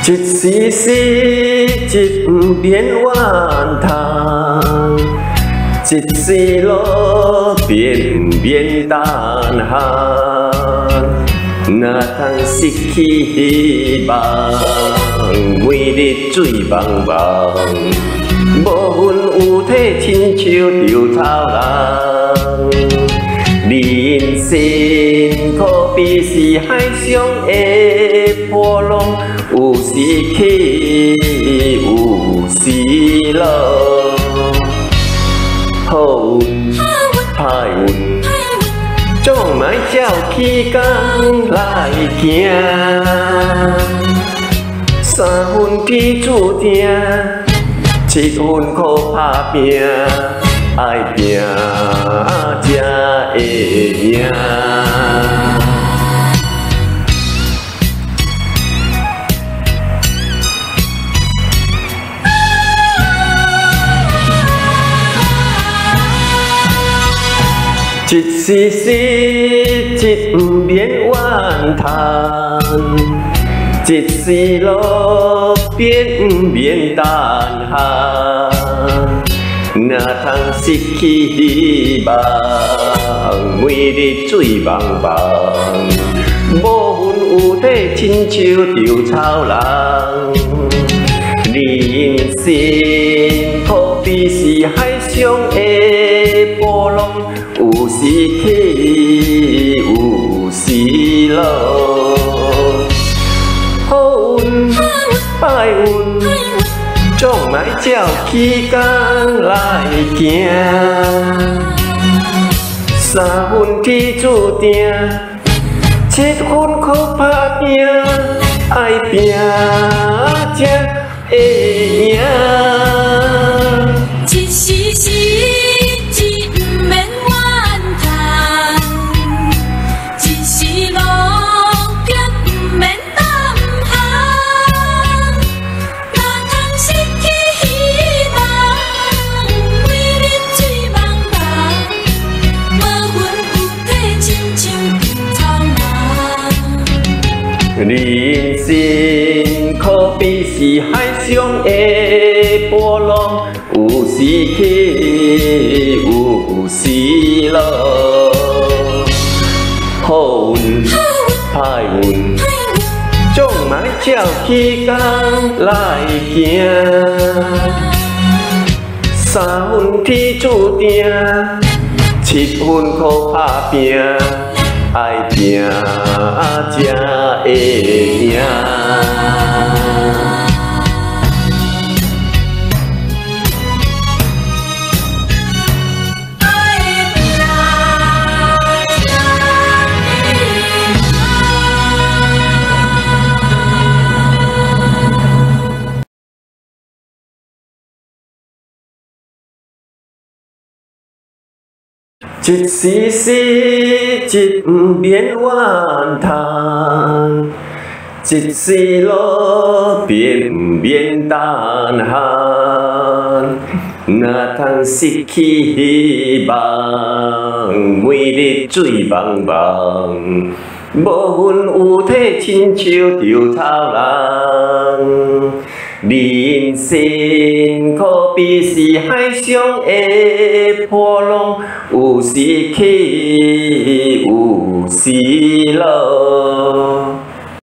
一时时，一变怨叹，一时路变等限。哪通失去希望，每日水茫茫，无魂有体，亲像稻草人。人生可比是海上的波浪，有时起，有时落，好运歹运。总莫照起工来行，三分天注定，七分靠打拼，爱拼才会赢。一时时，一变怨叹，一时路变等限。哪通失去希望，每日水茫茫，无魂有体，亲像稻草人。人生可比是海上的波浪，有时起，有时落，好运歹运，总莫照起工来行。三分天注定，七分靠打拼，爱拼才会赢。 一时时，一不免怨叹，一时路行不免胆寒。哪通失去希望，每日水茫茫，无魂有体，亲像稻草人。 人生可比是海上的波浪，有时起，有时落，好运歹运，总莫照起工来行。三分天注定，七分靠打拼，爱拼才会赢。一时时，一变怨叹，一时路变等限。哪通失去希望，每日水茫茫，无魂有体，亲像稻草人。人生可比是海上的波浪，有时起，有时落。